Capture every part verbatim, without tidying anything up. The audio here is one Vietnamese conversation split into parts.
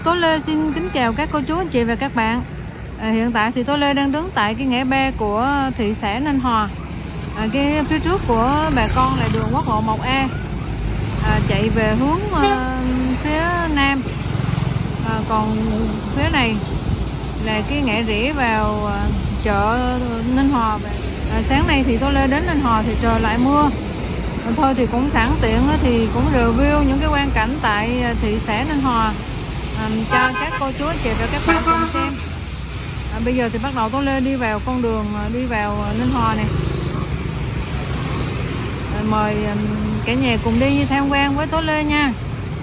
Tố Lê xin kính chào các cô chú anh chị và các bạn. à, Hiện tại thì Tố Lê đang đứng tại cái ngã ba của thị xã Ninh Hòa. à, Cái phía trước của bà con là đường quốc lộ một A, à, chạy về hướng uh, phía nam. à, Còn phía này là cái ngã rẽ vào uh, chợ Ninh Hòa. à, Sáng nay thì Tố Lê đến Ninh Hòa thì trời lại mưa. à, Thôi thì cũng sẵn tiện thì cũng review những cái quang cảnh tại thị xã Ninh Hòa À, cho các cô chú anh chị và các bạn cùng xem. à, Bây giờ thì bắt đầu Tố Lê đi vào con đường đi vào Ninh Hòa này. à, Mời cả nhà cùng đi tham quan với Tố Lê nha.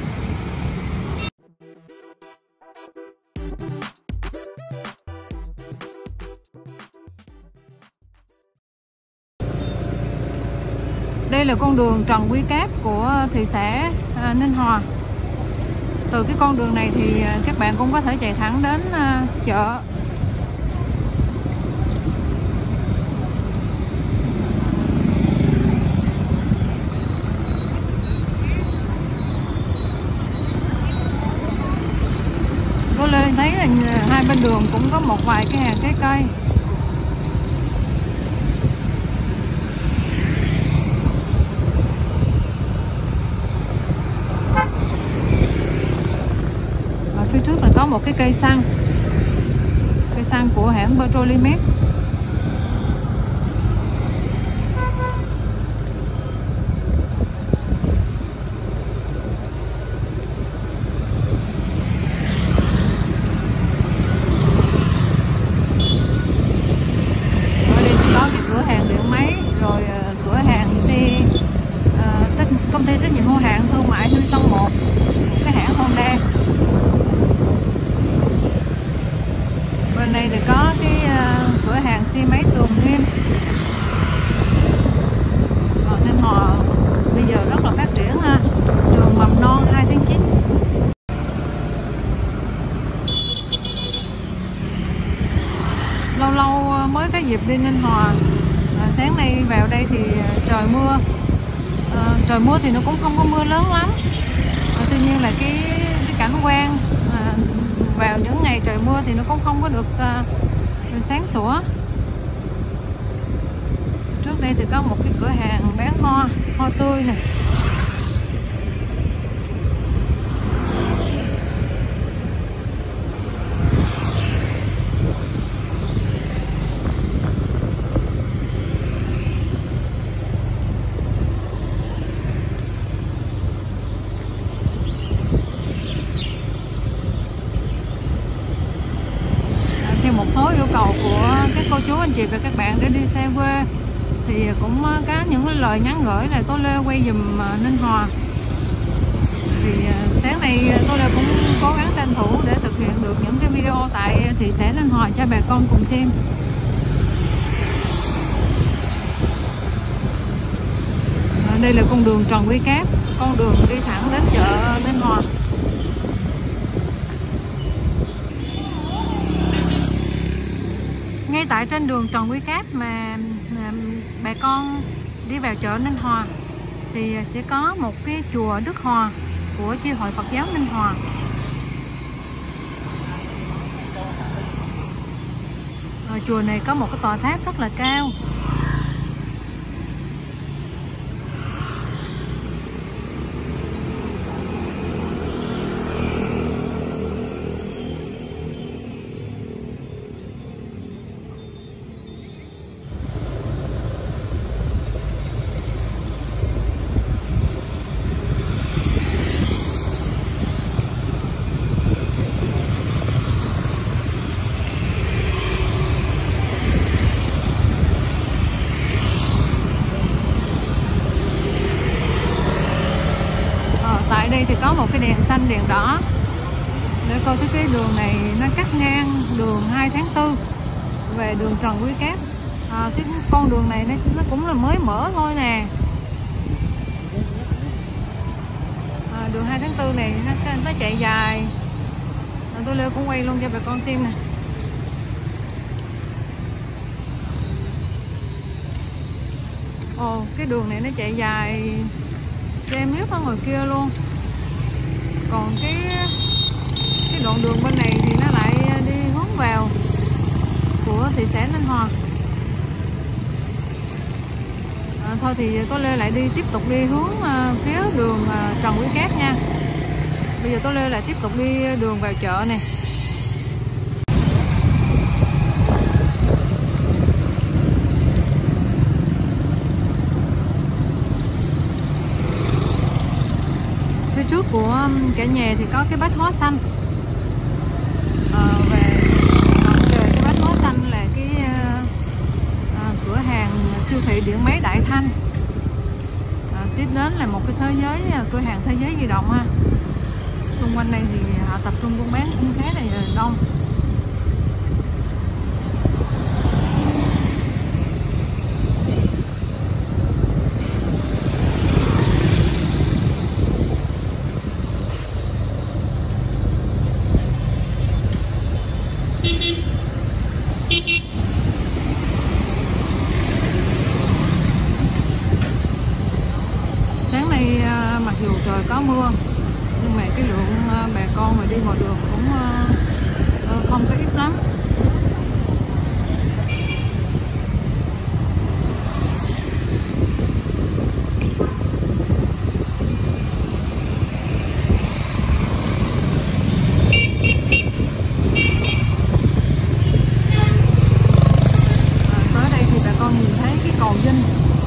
Đây là con đường Trần Quý Cáp của thị xã à, Ninh Hòa. Từ cái con đường này thì các bạn cũng có thể chạy thẳng đến uh, chợ. Có lên thấy là hai bên đường cũng có một vài cái hàng trái cây. Phía trước là có một cái cây xăng, cây xăng của hãng Petrolimex. Ở đây có cái cửa hàng điện máy, rồi cửa hàng xe, uh, công ty trách nhiệm hữu hạn thương mại Huy Tông một, cái hãng Honda. Bên đây thì có cái uh, cửa hàng xe máy Tường Nghiêm. Ở Ninh Hòa bây giờ rất là phát triển ha. Trường mầm non hai tháng chín. Lâu lâu mới có dịp đi Ninh Hòa. à, Sáng nay vào đây thì trời mưa. à, Trời mưa thì nó cũng không có mưa lớn lắm. à, Tuy nhiên là cái, cái cảnh quan à, vào những ngày trời mưa thì nó cũng không có được uh, sáng sủa. Trước đây thì có một cái cửa hàng bán hoa, hoa tươi nè. Một số yêu cầu của các cô chú anh chị và các bạn để đi xa quê thì cũng có những lời nhắn gửi là Tố Lê quay dùm Ninh Hòa. Thì sáng nay Tố Lê cũng cố gắng tranh thủ để thực hiện được những cái video tại thị xã Ninh Hòa cho bà con cùng xem. Đây là con đường Trần Quý Cáp, con đường đi thẳng đến chợ Ninh Hòa. Ngay tại trên đường Trần Quý Cáp mà, mà bà con đi vào chợ Ninh Hòa thì sẽ có một cái chùa Đức Hòa của Chi hội Phật giáo Ninh Hòa. Ở chùa này có một cái tòa tháp rất là cao. Tại đây thì có một cái đèn xanh đèn đỏ để coi thấy cái đường này nó cắt ngang đường hai tháng tư về đường Trần Quý Cáp. à, Cái con đường này nó, nó cũng là mới mở thôi nè. à, Đường hai tháng tư này nó, nó chạy dài. à, Tôi Lê cũng quay luôn cho bà con xem nè. Ồ, cái đường này nó chạy dài xe miết ở ngoài kia luôn. Còn cái cái đoạn đường bên này thì nó lại đi hướng vào của thị xã Ninh Hòa. À, thôi thì tôi Lê lại đi tiếp tục đi hướng uh, phía đường uh, Trần Quý Cáp nha. Bây giờ tôi Lê lại tiếp tục đi đường vào chợ này. Phía trước của cả nhà thì có cái bách hóa xanh. À, về cái bách hóa xanh là cái uh, cửa hàng siêu thị điện máy Đại Thanh. À, tiếp đến là một cái thế giới cửa hàng Thế Giới Di Động ha. Xung quanh đây thì họ tập trung buôn bán cũng khá là đông. Sáng nay mặc dù trời có mưa nhưng mà cái lượng bà con mà đi ngoài đường cũng không có ít lắm. À, tới đây thì bà con nhìn thấy cái cầu Vinh.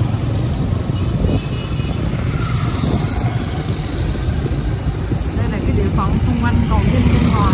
Địa phận xung quanh cầu Vinh Ninh Hòa.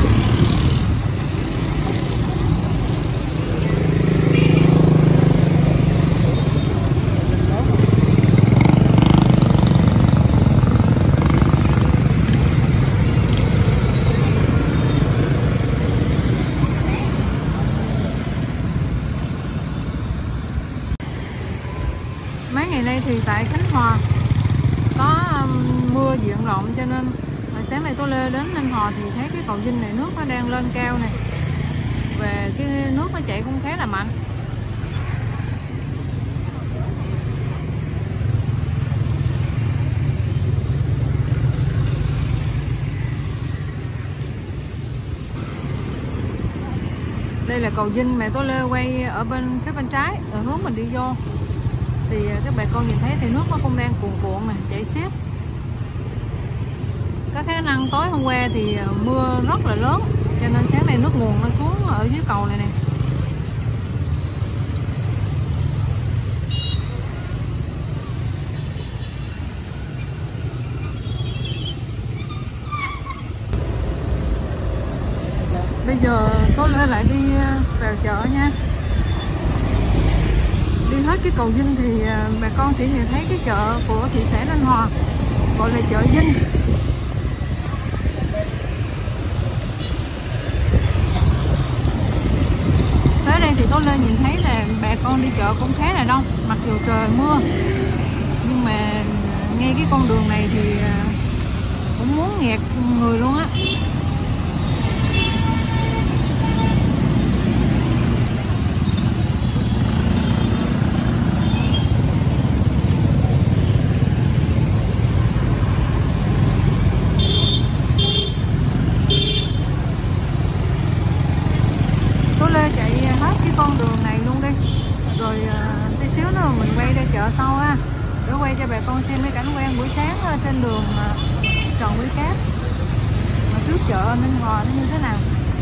Mấy ngày nay thì tại Khánh Hòa có um, mưa diện rộng cho nên sáng nay tôi lên đến Ninh Hòa thì thấy cái cầu Vinh này nước nó đang lên cao này. Về cái nước nó chảy cũng khá là mạnh. Đây là cầu Vinh mà tôi lê quay ở bên phía bên trái, ở hướng mình đi vô. Thì các bà con nhìn thấy thì nước nó cũng đang cuồn cuộn này, chảy xiết. Có khả năng tối hôm qua thì mưa rất là lớn cho nên sáng nay nước nguồn nó xuống ở dưới cầu này nè. Bây giờ tôi lại đi vào chợ nha. Đi hết cái cầu Vinh thì bà con chỉ nhìn thấy cái chợ của thị xã Ninh Hòa gọi là chợ Vinh. Tới đây thì tôi lên nhìn thấy là bà con đi chợ cũng khá là đông, mặc dù trời mưa nhưng mà ngay cái con đường này thì cũng muốn nghẹt người luôn á. Con đường này luôn đi, rồi uh, tí xíu nữa mình quay ra chợ sau ha, để quay cho bà con xem mấy cảnh quan buổi sáng uh, trên đường uh, Trần Quý Cáp mà trước chợ Ninh Hòa nó như thế nào.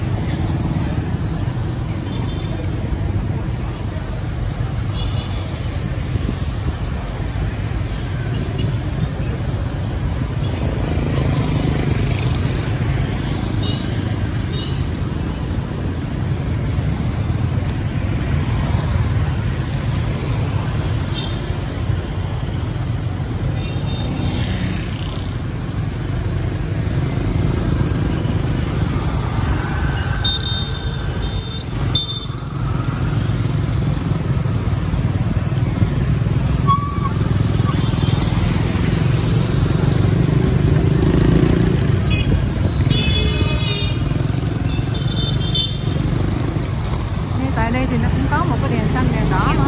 Đây thì nó cũng có một cái đèn xanh đèn đỏ nữa.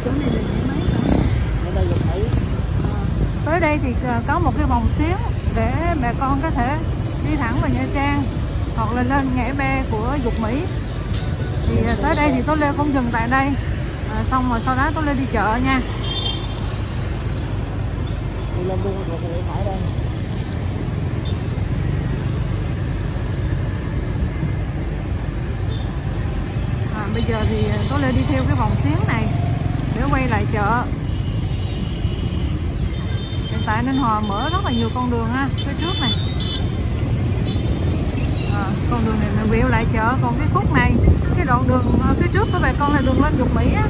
chỗ này là nhảy máy hả? Ở đây là thấy. Tới đây thì có một cái vòng xuyến để bà con có thể đi thẳng vào Nha Trang hoặc là lên ngã ba của Dục Mỹ. Thì tới đây thì tôi Lê cũng dừng tại đây, à, xong rồi sau đó tôi Lê đi chợ nha. Đi lên luôn rồi sẽ phải đây. À, bây giờ thì tôi Lê đi theo cái vòng xuyến này để quay lại chợ. Hiện tại Ninh Hòa mở rất là nhiều con đường ha, phía trước này. À, con đường này mình quẹo lại chợ, còn cái khúc này, cái đoạn đường phía trước của bà con là đường lên Dục Mỹ á.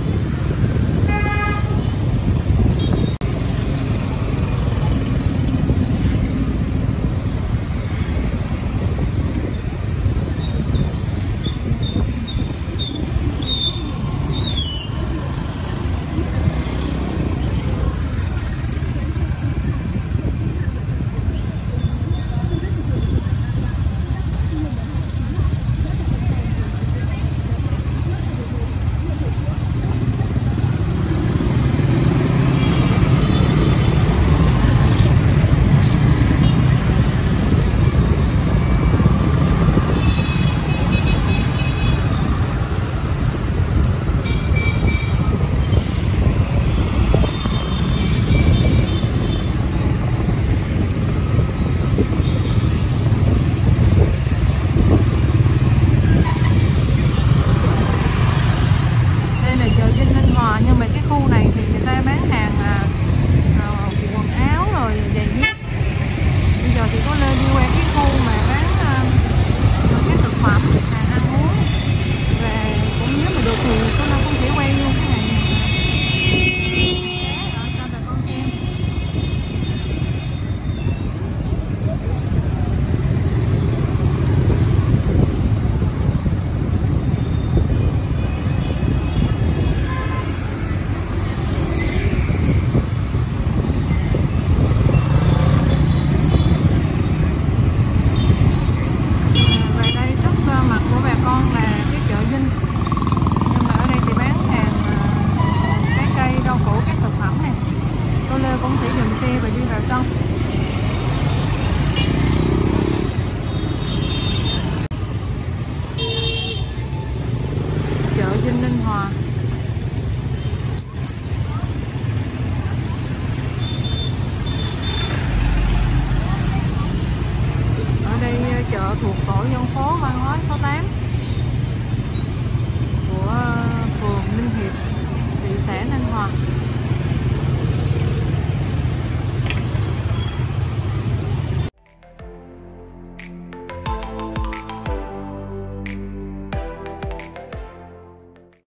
Nhưng mà cái khu này thì người ta bán hàng à, à, quần áo rồi giày dép. Bây giờ thì có lên đi qua cái khu mà bán à, cái thực phẩm, hàng ăn uống. Và cũng nếu mà được thì có nên cũng sẽ quay luôn cái này nè. Đó, cho bà con xem. Cũng sẽ dừng xe và đi vào trong. Chợ Vinh Ninh Hòa.